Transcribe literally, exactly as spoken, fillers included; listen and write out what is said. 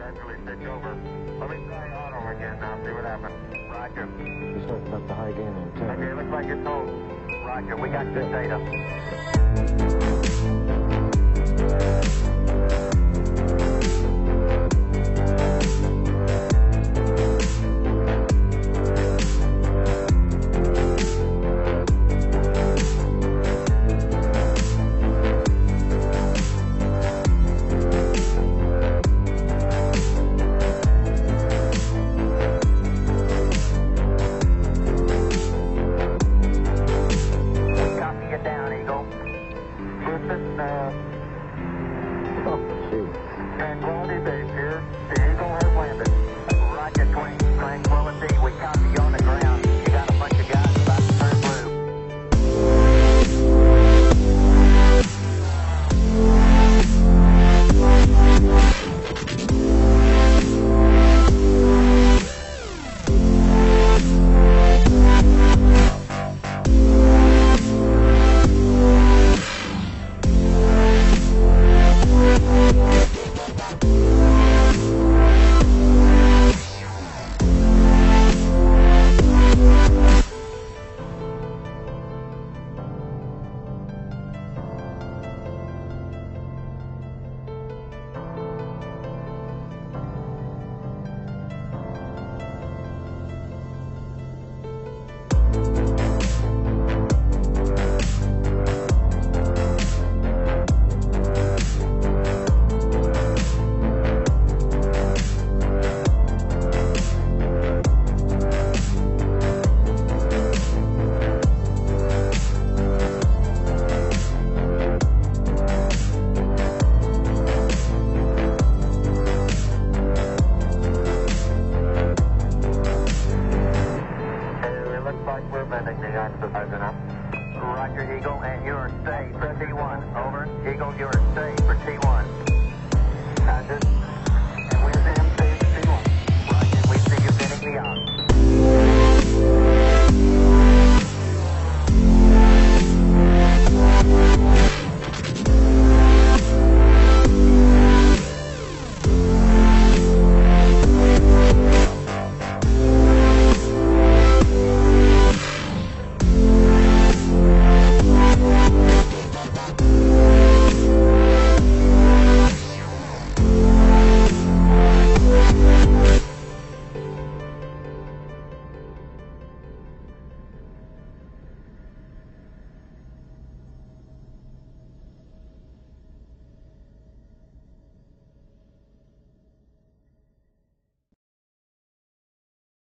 gradually take over. Let me try auto again now, see what happens. Roger. You're starting up the high gain on ten. Okay, looks like it's home. Roger, we got good data. Tranquility base here. The Eagle has landed. Roger, Twin. Tranquility. We copy you on the ground. You got a bunch of guys about to turn blue. We're bending the axis enough. Roger, Eagle, and you're safe. Press E one. Over. Eagle, you're